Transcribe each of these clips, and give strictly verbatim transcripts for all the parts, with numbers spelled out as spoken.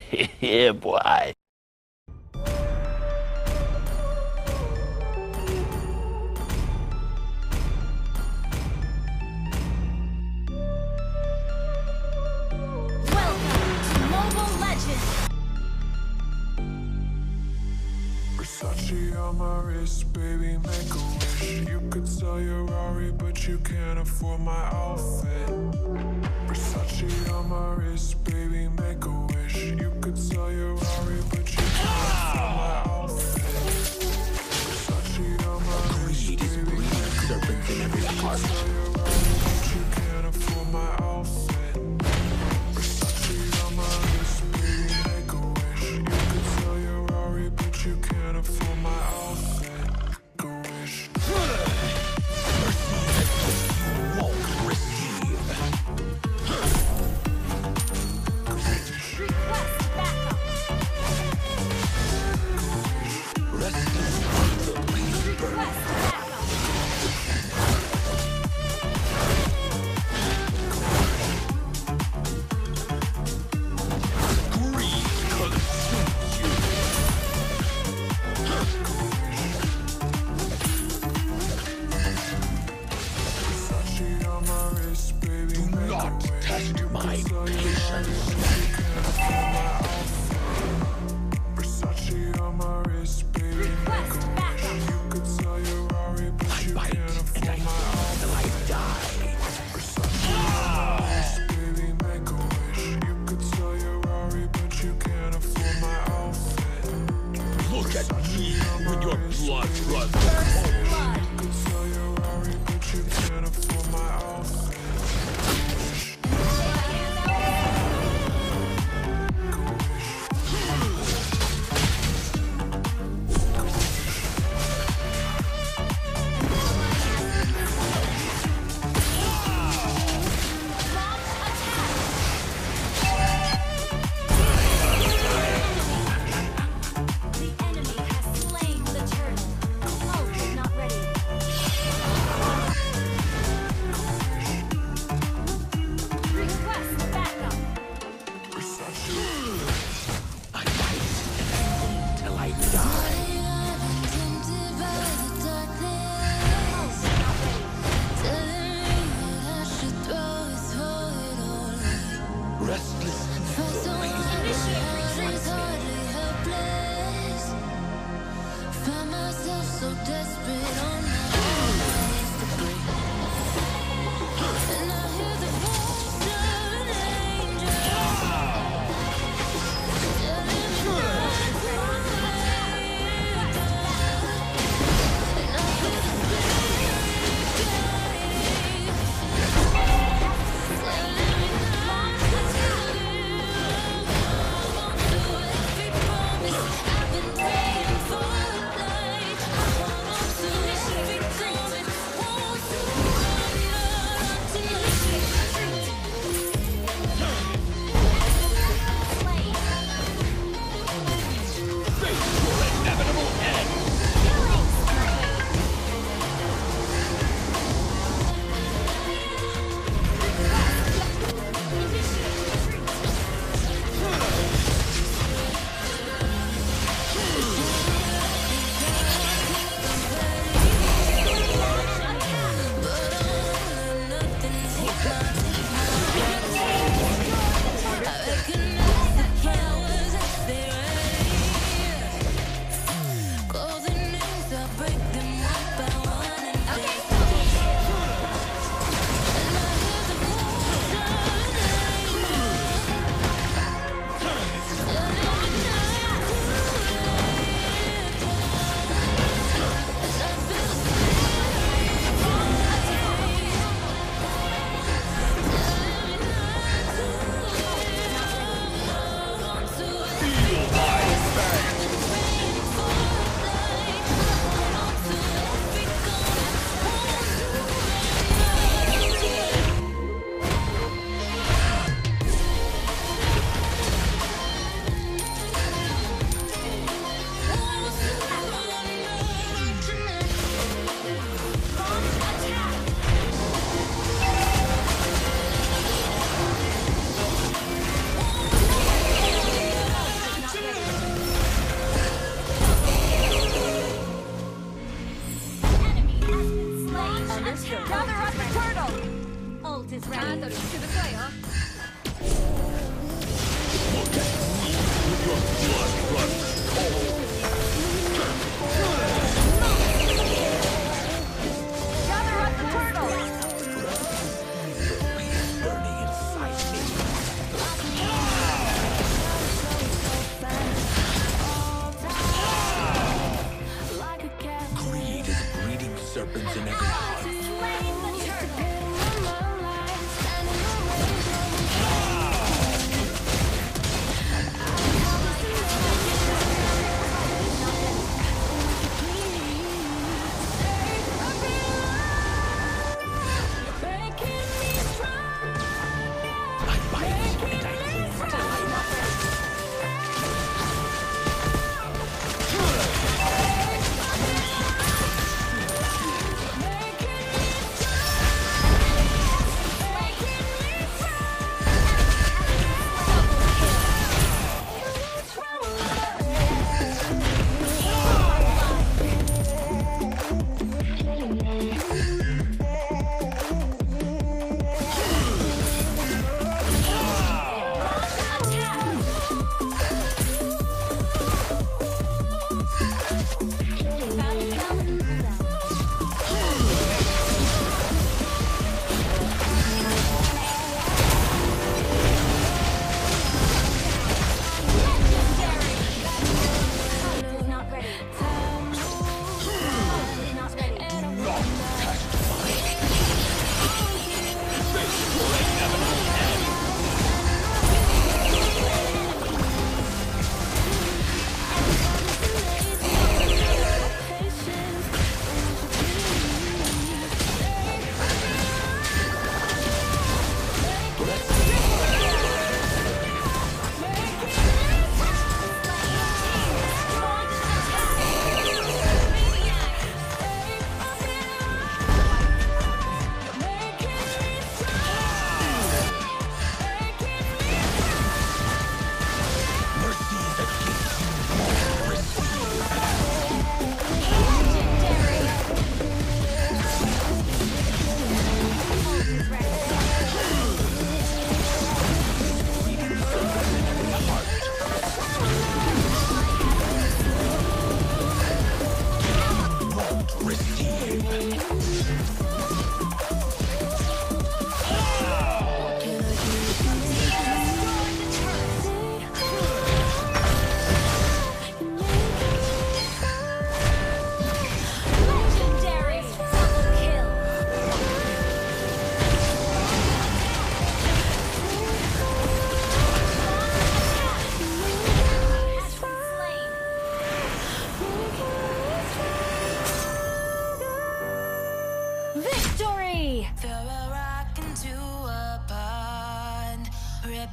Yeah, boy. Welcome to Mobile Legends! Versace on my wrist, baby, make a wish. You could sell your Rari, but you can't afford my outfit. Versace on my wrist, baby, make a wish. You could sell your Rari, but you can't afford my outfit. Versace on my wrist, baby, make a wish. You could sell your Rari, but you can't afford my outfit. Versace on my wrist, baby, make a wish. You could sell your Rari, but you can't afford my outfit. Make a wish. Won't receive. Request backup! Rest easily, bird. Request backup! Greed consumes you. Versace on my wrist, baby, Do make a not wish. test You my could sell your patience. Versace on my wrist, baby, make a Request wish. backup! You could sell your Rari, but I you bite can't and afford I my eat till I die. Versace on my wrist, baby, make a wish. You could sell your Rari, but you can't afford my outfit. Look at me when your blood runs First cold. blood! You could sell your Rari, but you can't afford my outfit. The enemy has slain the turtle. Oh,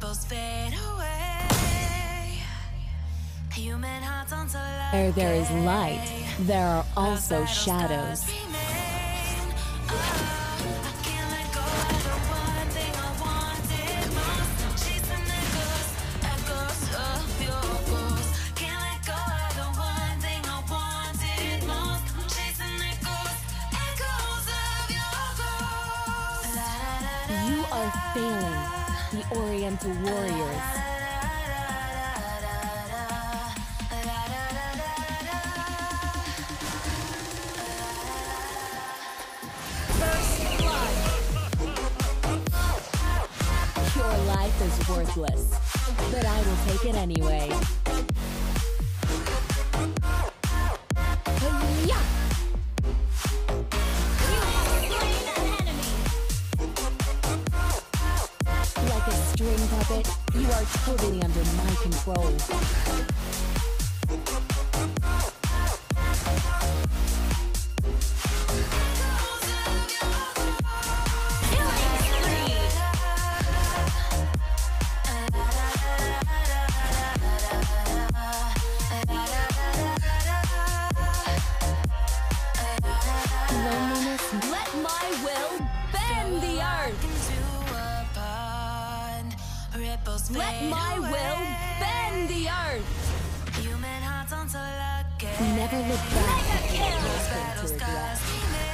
ripples fade away. Human hearts on Where there is light, there are also shadows. You are failing, the Oriental Warriors. Your life is worthless, but I will take it anyway. Hi-ya! Like a string puppet, you are totally under my control. Let my will bend the earth. Let my will bend the earth. Human hearts on Never look back. Mega kill. To regret.